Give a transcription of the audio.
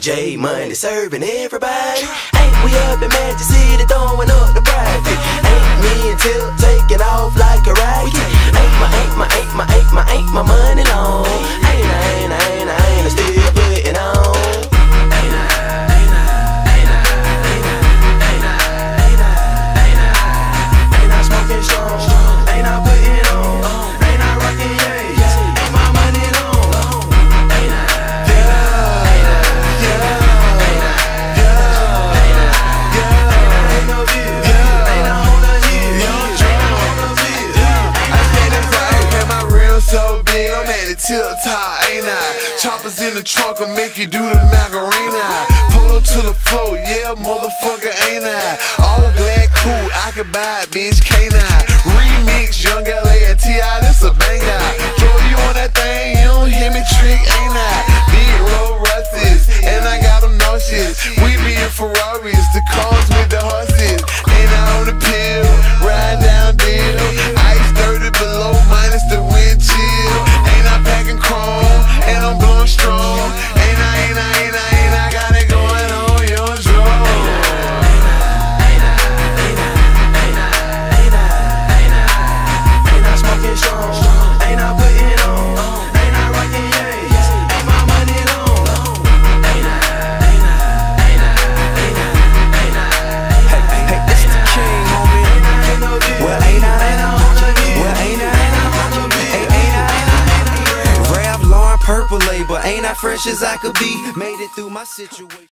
J Money serving everybody. Ain't we up in Magic City throwing up the private? Ain't me and Tip taking off like a rocket? Ain't my money long? Ain't I still putting on? Ain't I smoking strong? Ain't I putting on? Ain't I rocking yays? Ain't my money long? Ain't no view? Ain't I on the hill? Ain't I on the field? I stand inside, and my rim so big, I'm at the tip top, ain't I? Choppers in the trunk will make you do the Macarena. Pull up to the floor, yeah, motherfucker, ain't I? All black, cool, I can buy it, bitch, can't I? Remix, Young LA and T.I., this a banger. Throw you on that thing, you don't hear me trick, ain't I? Big roll Russes, and I got them nauseous. We be in Ferraris, the cars with the horses. Ain't I on the pill, ride down deal. Ice 30 below, minus the wind chill. Ain't I packing chrome, and I'm blowing strong. Ain't I got it going on your drum. Ain't I smoking strong? Ain't I putting on? Ain't I rocking yays? Ain't my money long? Ain't I? Hey, this the king, homie. Ain't no deal. Well, ain't I? Well, ain't I? Rap Lauren purple label. Ain't I fresh as I could be? Made it through my situation.